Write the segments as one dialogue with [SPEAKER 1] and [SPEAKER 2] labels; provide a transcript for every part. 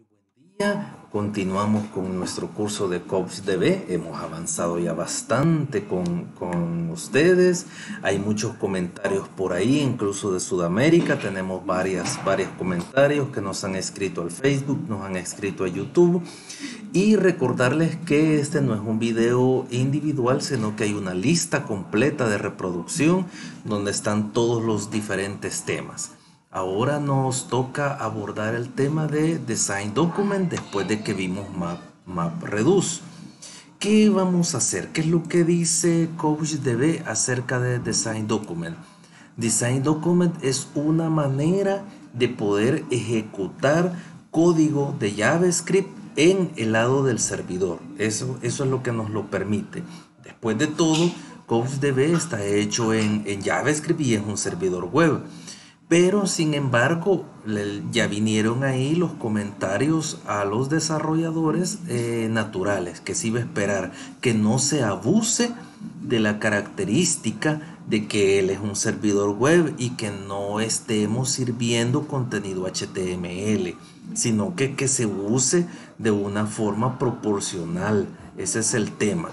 [SPEAKER 1] Continuamos con nuestro curso de CouchDB. Hemos avanzado ya bastante con ustedes. Hay muchos comentarios por ahí, incluso de Sudamérica. Tenemos varios comentarios que nos han escrito al Facebook, nos han escrito a YouTube. Y recordarles que este no es un video individual, sino que hay una lista completa de reproducción donde están todos los diferentes temas. Ahora nos toca abordar el tema de Design Document después de que vimos MapReduce. ¿Qué vamos a hacer? ¿Qué es lo que dice CouchDB acerca de Design Document? Design Document es una manera de poder ejecutar código de JavaScript en el lado del servidor. Eso es lo que nos lo permite. Después de todo, CouchDB está hecho en JavaScript y es un servidor web. Pero sin embargo, ya vinieron ahí los comentarios a los desarrolladores naturales, que se iba a esperar que no se abuse de la característica de que él es un servidor web y que no estemos sirviendo contenido HTML, sino que se use de una forma proporcional. Ese es el tema.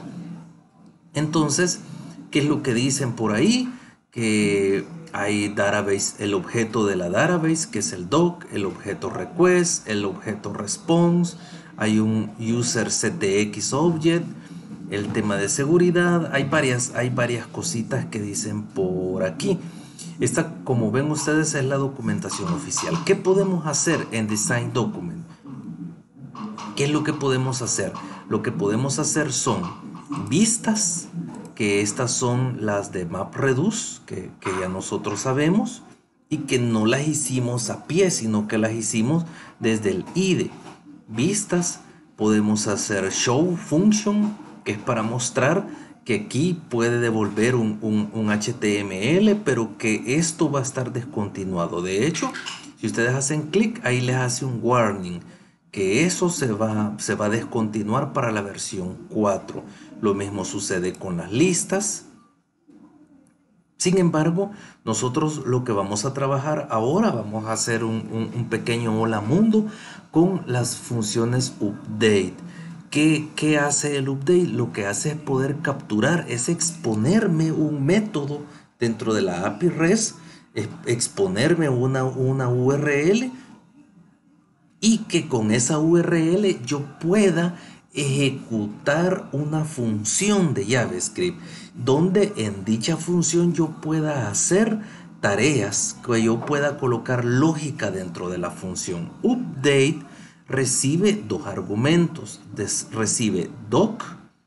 [SPEAKER 1] Entonces, ¿qué es lo que dicen por ahí? Que hay database, el objeto de la database, que es el doc, el objeto request, el objeto response, hay un user ctx object, el tema de seguridad, hay varias cositas que dicen por aquí. Esta, como ven ustedes, es la documentación oficial. ¿Qué podemos hacer en Design Document? ¿Qué es lo que podemos hacer? Lo que podemos hacer son vistas, que estas son las de MapReduce, que ya nosotros sabemos, y que no las hicimos a pie, sino que las hicimos desde el IDE. Vistas, podemos hacer show function, que es para mostrar que aquí puede devolver un HTML, pero que esto va a estar descontinuado. De hecho, si ustedes hacen clic, ahí les hace un warning, que eso se va a descontinuar para la versión 4. Lo mismo sucede con las listas. Sin embargo, nosotros lo que vamos a trabajar ahora, vamos a hacer un pequeño hola mundo con las funciones update. ¿Qué hace el update? Lo que hace es poder capturar, es exponerme un método dentro de la API REST, exponerme una URL, y que con esa URL yo pueda ejecutar una función de JavaScript, donde en dicha función yo pueda hacer tareas, que yo pueda colocar lógica dentro de la función. Update recibe dos argumentos, recibe doc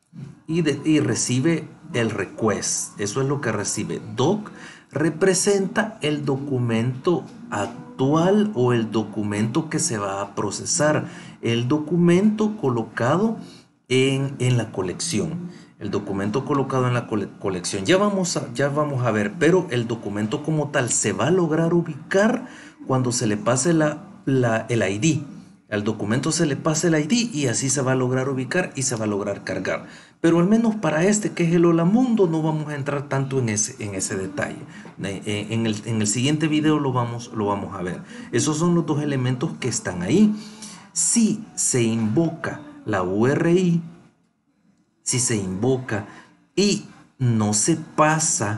[SPEAKER 1] y recibe el request. Eso es lo que recibe. Doc representa el documento actual o el documento que se va a procesar, el documento colocado en la colección. El documento colocado en la colección. Ya vamos a ver, pero el documento como tal se va a lograr ubicar cuando se le pase el ID. Al documento se le pasa el ID y así se va a lograr ubicar y se va a lograr cargar. Pero al menos para este, que es el Hola Mundo, no vamos a entrar tanto en ese detalle. En el siguiente video lo vamos a ver. Esos son los dos elementos que están ahí. Si se invoca la URI, si se invoca y no se pasa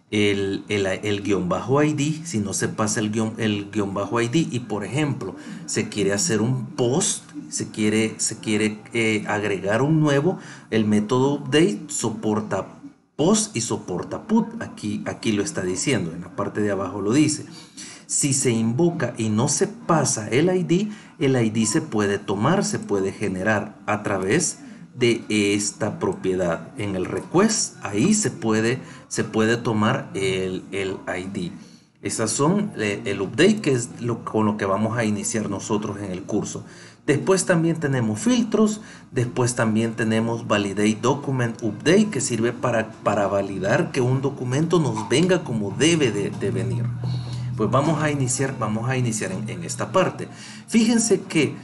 [SPEAKER 1] el guión bajo ID, si no se pasa el guión bajo ID y por ejemplo se quiere hacer un post, se quiere agregar un nuevo, el método update soporta post y soporta put. Aquí lo está diciendo, en la parte de abajo lo dice. Si se invoca y no se pasa el ID se puede tomar, se puede generar a través de esta propiedad. En el request, ahí se puede tomar el ID. Esas son el update, que es con lo que vamos a iniciar nosotros en el curso. Después también tenemos filtros, después también tenemos validate document update, que sirve para validar que un documento nos venga como debe de venir. Pues vamos a iniciar en esta parte. Fíjense que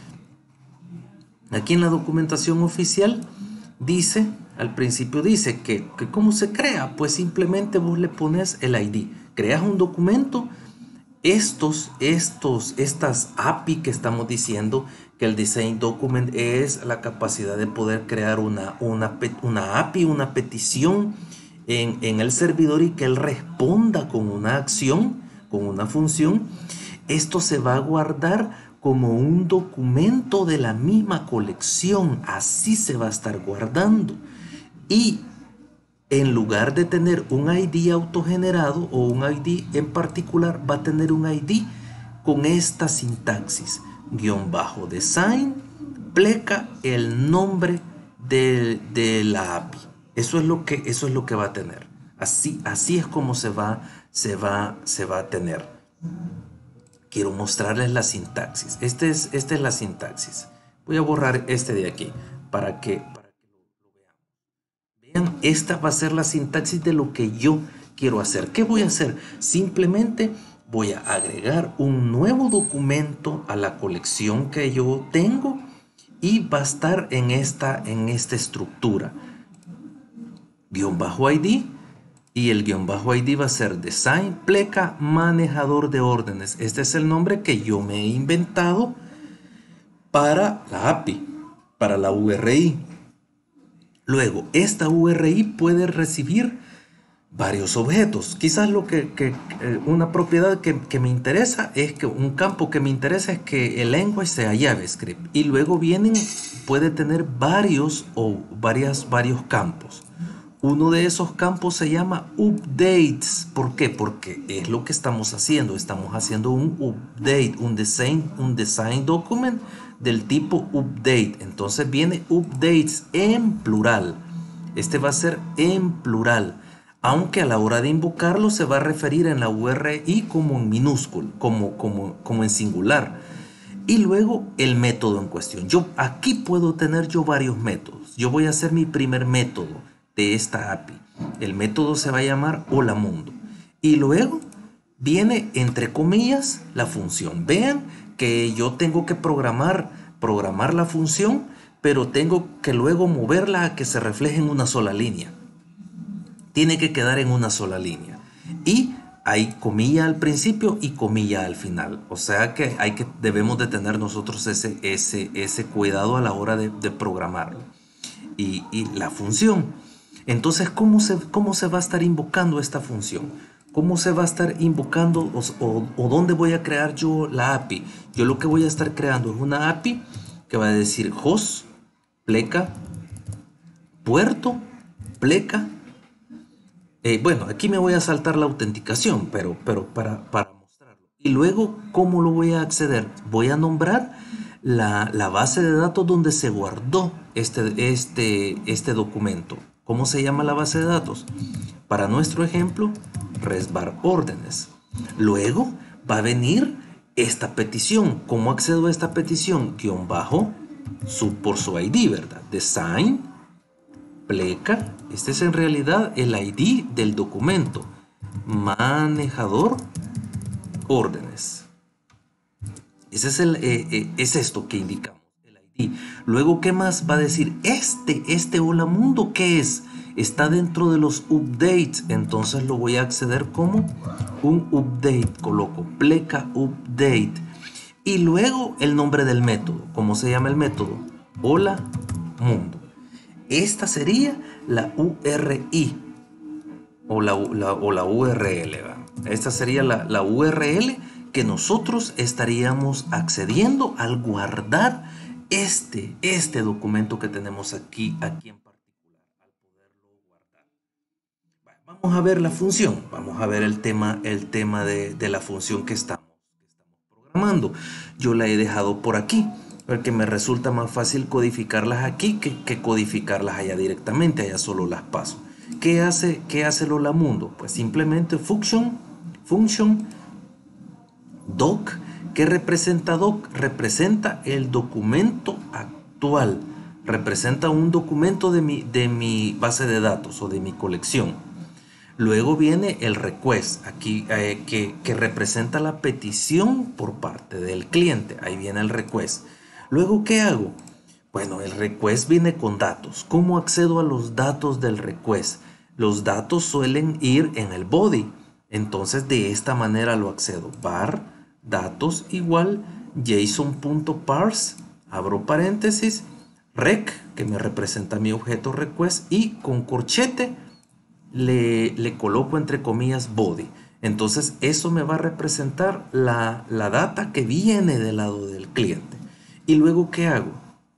[SPEAKER 1] aquí en la documentación oficial dice, al principio dice que ¿cómo se crea? Pues simplemente vos le pones el ID. Creas un documento Estas API que estamos diciendo que el Design Document es la capacidad de poder crear una API, una petición en el servidor y que él responda con una acción, con una función. Esto se va a guardar como un documento de la misma colección, así se va a estar guardando. Y en lugar de tener un ID autogenerado o un ID en particular, va a tener un ID con esta sintaxis: guión bajo design, pleca el nombre de la API. Eso es lo que va a tener. Así es como se va a tener. Quiero mostrarles la sintaxis. Esta es la sintaxis. Voy a borrar este de aquí para que vean. Esta va a ser la sintaxis de lo que yo quiero hacer. ¿Qué voy a hacer? Simplemente voy a agregar un nuevo documento a la colección que yo tengo y va a estar en esta estructura. Guión bajo ID. Y el guión bajo ID va a ser design pleca manejador de órdenes. Este es el nombre que yo me he inventado para la API, para la URI. Luego, esta URI puede recibir varios objetos. Quizás una propiedad que me interesa es que un campo que me interesa es que el lenguaje sea JavaScript. Y luego puede tener varios campos. Uno de esos campos se llama updates. ¿Por qué? Porque es lo que estamos haciendo. Estamos haciendo un update, un design document del tipo update. Entonces viene updates en plural. Este va a ser en plural, aunque a la hora de invocarlo se va a referir en la URI como en minúsculo, como en singular. Y luego el método en cuestión. Aquí puedo tener varios métodos. Yo voy a hacer mi primer método de esta API. El método se va a llamar hola mundo. Y luego viene entre comillas la función. Vean que yo tengo que programar la función, pero tengo que luego moverla a que se refleje en una sola línea. Tiene que quedar en una sola línea. Y hay comilla al principio y comilla al final. O sea que debemos de tener nosotros ese cuidado a la hora de programarlo. Y la función. Entonces, ¿cómo se va a estar invocando esta función? ¿Cómo se va a estar invocando o dónde voy a crear yo la API? Yo lo que voy a estar creando es una API que va a decir host, pleca, puerto, pleca. Bueno, aquí me voy a saltar la autenticación, pero para mostrarlo. Y luego, ¿cómo lo voy a acceder? Voy a nombrar la base de datos donde se guardó este documento. ¿Cómo se llama la base de datos? Para nuestro ejemplo, resbar órdenes. Luego va a venir esta petición. ¿Cómo accedo a esta petición? Guión bajo, por su ID, ¿verdad? Design, pleca. Este es en realidad el ID del documento. Manejador, órdenes. Ese es esto que indicamos. Y luego, ¿qué más va a decir? Este hola mundo, ¿qué es? Está dentro de los updates. Entonces lo voy a acceder como un update. Coloco pleca update. Y luego el nombre del método. ¿Cómo se llama el método? Hola mundo. Esta sería la URI o la URL. ¿verdad? Esta sería la URL que nosotros estaríamos accediendo al guardar este documento que tenemos aquí en particular, al poderlo guardar. Vamos a ver la función, vamos a ver el tema de la función que estamos programando. Yo la he dejado por aquí, porque me resulta más fácil codificarlas aquí que codificarlas allá directamente, allá solo las paso. ¿Qué hace el hola mundo? Pues simplemente function doc. ¿Qué representa doc? Representa el documento actual. Representa un documento de mi base de datos o de mi colección. Luego viene el request, aquí que representa la petición por parte del cliente. Ahí viene el request. Luego, ¿qué hago? Bueno, el request viene con datos. ¿Cómo accedo a los datos del request? Los datos suelen ir en el body. Entonces de esta manera lo accedo. Var datos igual JSON.parse, abro paréntesis, rec, que me representa mi objeto request, y con corchete le coloco entre comillas body. Entonces eso me va a representar la data que viene del lado del cliente. Y luego, ¿qué hago?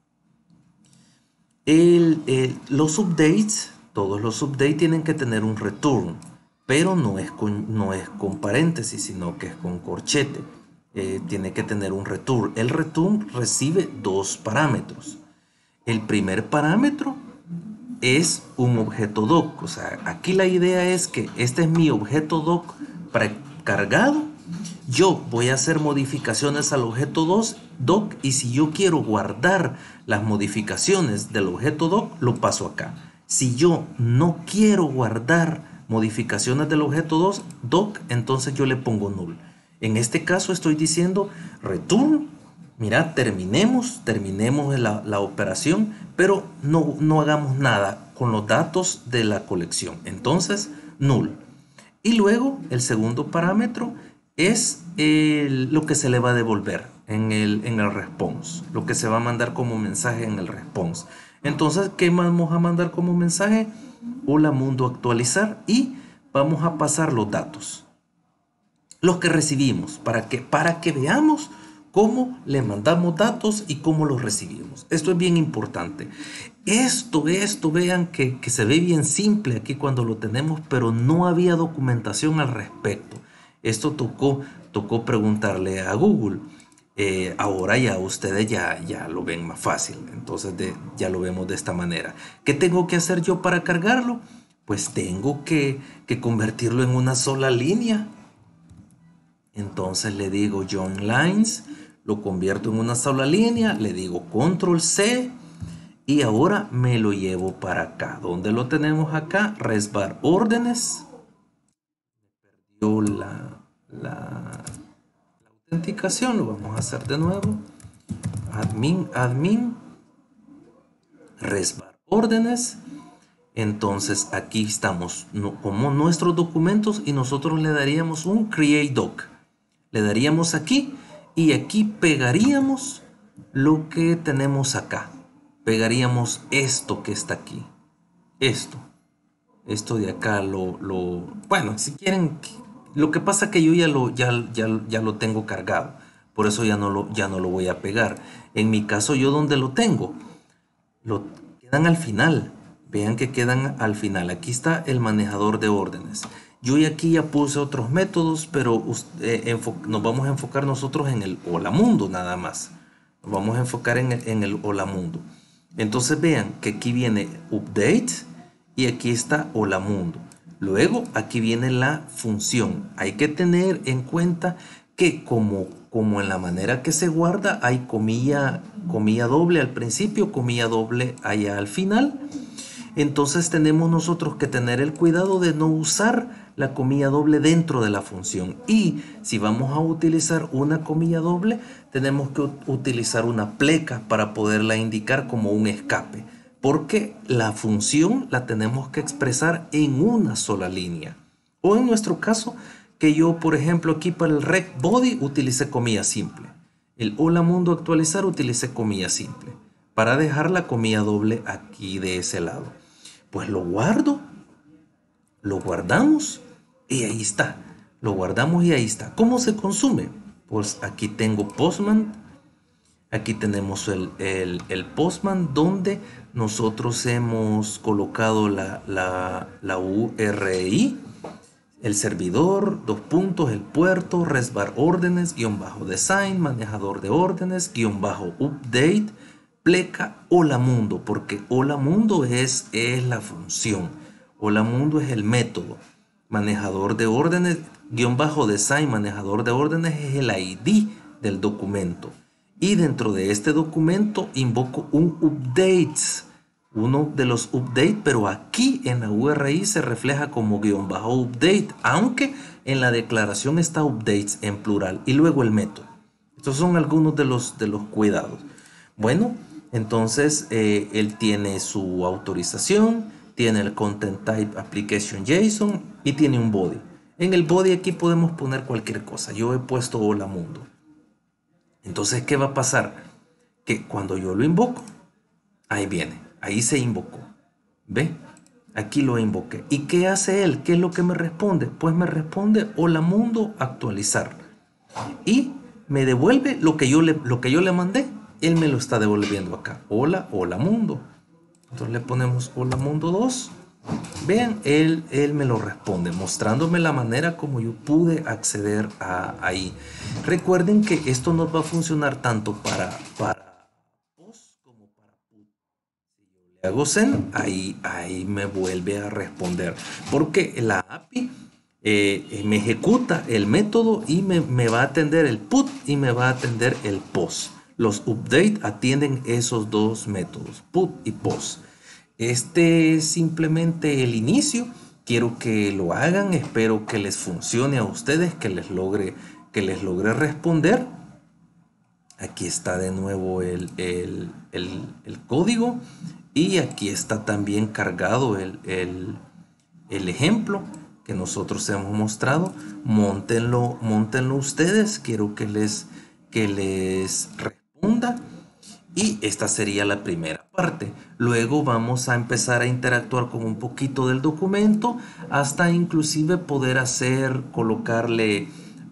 [SPEAKER 1] Los updates, todos los updates tienen que tener un return, pero no es con paréntesis, sino que es con corchete. Tiene que tener un return. El return recibe dos parámetros. El primer parámetro es un objeto doc. O sea, aquí la idea es que este es mi objeto doc precargado. Yo voy a hacer modificaciones al objeto doc, y si yo quiero guardar las modificaciones del objeto doc, lo paso acá. Si yo no quiero guardar modificaciones del objeto doc, entonces yo le pongo null. En este caso estoy diciendo return. Mira, terminemos la operación, pero no hagamos nada con los datos de la colección. Entonces, null. Y luego, el segundo parámetro es lo que se le va a devolver en el response, lo que se va a mandar como mensaje en el response. Entonces, ¿qué vamos a mandar como mensaje? Hola mundo, actualizar, y vamos a pasar los datos, los que recibimos, para que veamos cómo le mandamos datos y cómo los recibimos. Esto es bien importante. Esto, vean que se ve bien simple aquí cuando lo tenemos, pero no había documentación al respecto. Esto tocó preguntarle a Google. Ahora ya ustedes ya lo ven más fácil. Entonces ya lo vemos de esta manera. ¿Qué tengo que hacer yo para cargarlo? Pues tengo que convertirlo en una sola línea. Entonces le digo join lines, lo convierto en una sola línea, le digo control C, y ahora me lo llevo para acá. ¿Dónde lo tenemos acá? Resbar órdenes. Perdió la autenticación, lo vamos a hacer de nuevo. Admin, resbar órdenes. Entonces aquí estamos como nuestros documentos, y nosotros le daríamos un create doc. Le daríamos aquí, y aquí pegaríamos lo que tenemos acá. Pegaríamos esto que está aquí. Esto de acá bueno, si quieren, lo que pasa es que yo ya lo tengo cargado. Por eso ya no lo voy a pegar. En mi caso, yo donde lo tengo, lo quedan al final. Vean que quedan al final. Aquí está el manejador de órdenes. Yo aquí ya puse otros métodos, pero nos vamos a enfocar nosotros en el hola mundo nada más. Nos vamos a enfocar en el hola mundo. Entonces vean que aquí viene update y aquí está hola mundo. Luego aquí viene la función. Hay que tener en cuenta que como en la manera que se guarda, hay comilla doble al principio, comilla doble allá al final. Entonces tenemos nosotros que tener el cuidado de no usar la comilla doble dentro de la función. Y si vamos a utilizar una comilla doble, tenemos que utilizar una pleca para poderla indicar como un escape, porque la función la tenemos que expresar en una sola línea. O en nuestro caso, que yo, por ejemplo, aquí para el rec body utilicé comilla simple. El hola mundo actualizar utilicé comilla simple, para dejar la comilla doble aquí de ese lado. Pues lo guardamos y ahí está. Lo guardamos y ahí está. ¿Cómo se consume? Pues aquí tengo Postman. Aquí tenemos el Postman, donde nosotros hemos colocado la URI, el servidor, dos puntos, el puerto, resbar órdenes, _design, manejador de órdenes, _update, pleca, hola mundo, porque hola mundo es la función, hola mundo es el método, manejador de órdenes, _design, manejador de órdenes es el ID del documento, y dentro de este documento invoco un updates, uno de los update, pero aquí en la URI se refleja como _update, aunque en la declaración está updates en plural, y luego el método. Estos son algunos de los cuidados. Bueno, entonces él tiene su autorización, tiene el content type application JSON y tiene un body. En el body aquí podemos poner cualquier cosa. Yo he puesto hola mundo. Entonces, ¿qué va a pasar? Que cuando yo lo invoco, ahí viene, ahí se invocó. ¿Ve? Aquí lo invoqué. ¿Y qué hace él? ¿Qué es lo que me responde? Pues me responde hola mundo actualizar. Y me devuelve lo que yo le mandé. Él me lo está devolviendo acá. Hola, hola mundo. Entonces le ponemos hola mundo 2. Vean, él me lo responde, mostrándome la manera como yo pude acceder a ahí. Recuerden que esto nos va a funcionar tanto para post como para put. Si yo le hago send, ahí me vuelve a responder. Porque la API me ejecuta el método y me va a atender el put y me va a atender el post. Los update atienden esos dos métodos, put y post. Este es simplemente el inicio. Quiero que lo hagan. Espero que les funcione a ustedes, que les logre responder. Aquí está de nuevo el código. Y aquí está también cargado el ejemplo que nosotros hemos mostrado. Móntenlo ustedes. Quiero que les responda. Y esta sería la primera parte. Luego vamos a empezar a interactuar con un poquito del documento hasta inclusive poder colocarle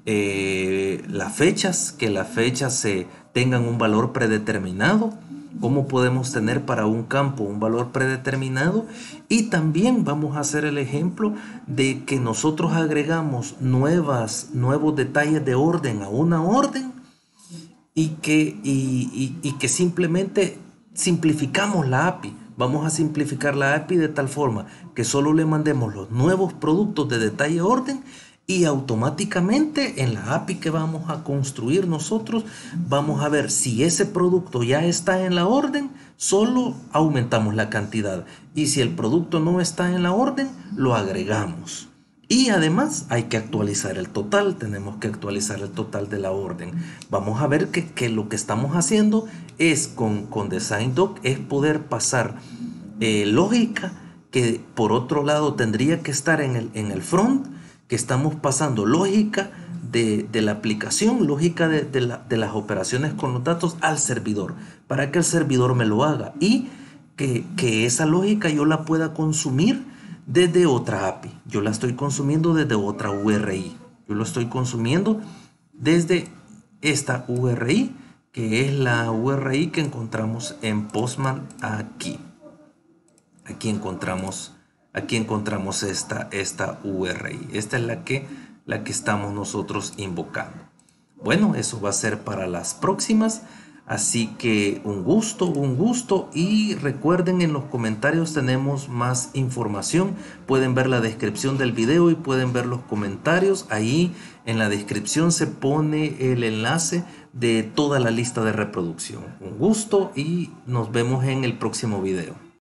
[SPEAKER 1] las fechas, que las fechas tengan un valor predeterminado. Cómo podemos tener para un campo un valor predeterminado. Y también vamos a hacer el ejemplo de que nosotros agregamos nuevos detalles de orden a una orden y que simplemente simplificamos la API. Vamos a simplificar la API de tal forma que solo le mandemos los nuevos productos de detalle orden y automáticamente en la API que vamos a construir nosotros vamos a ver si ese producto ya está en la orden, solo aumentamos la cantidad, y si el producto no está en la orden, lo agregamos. Y además hay que actualizar el total, tenemos que actualizar el total de la orden. Vamos a ver que lo que estamos haciendo es con DesignDoc es poder pasar lógica que por otro lado tendría que estar en el front, que estamos pasando lógica de la aplicación, lógica de las operaciones con los datos al servidor, para que el servidor me lo haga y que esa lógica yo la pueda consumir desde otra API. Yo la estoy consumiendo desde otra URI. Yo lo estoy consumiendo desde esta URI, que es la URI que encontramos en Postman aquí. Aquí encontramos esta URI. Esta es la que estamos nosotros invocando. Bueno, eso va a ser para las próximas. Así que un gusto, y recuerden, en los comentarios tenemos más información. Pueden ver la descripción del video y pueden ver los comentarios. Ahí en la descripción se pone el enlace de toda la lista de reproducción. Un gusto y nos vemos en el próximo video.